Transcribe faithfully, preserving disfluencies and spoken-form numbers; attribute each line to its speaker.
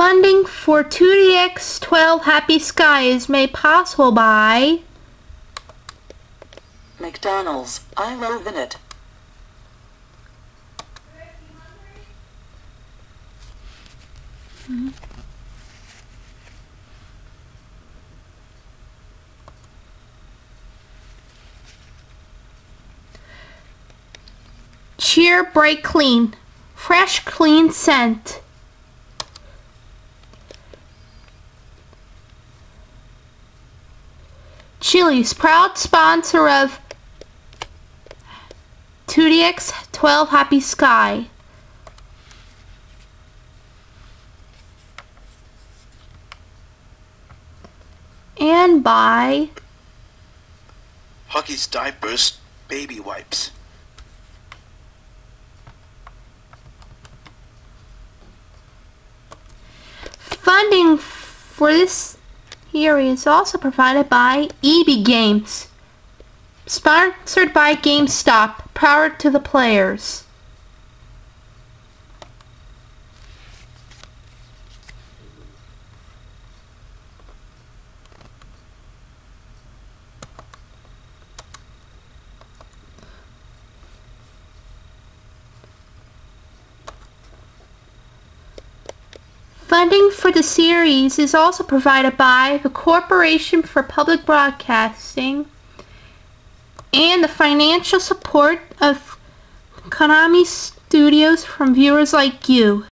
Speaker 1: Funding for two I I D X twelve Happy Sky is made possible by
Speaker 2: McDonald's, I love it.
Speaker 1: Mm-hmm. Cheer Bright Clean, fresh clean scent. Chili's, proud sponsor of two I I D X twelve Happy Sky. And by
Speaker 3: Huggies Diapers Baby Wipes.
Speaker 1: Funding for this series is also provided by E B Games, sponsored by GameStop, powered to the players. Funding for the series is also provided by the Corporation for Public Broadcasting and the financial support of Konami Studios from viewers like you.